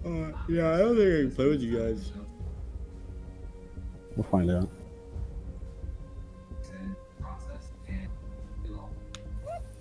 Yeah, I don't think I can play with you guys. We'll find out.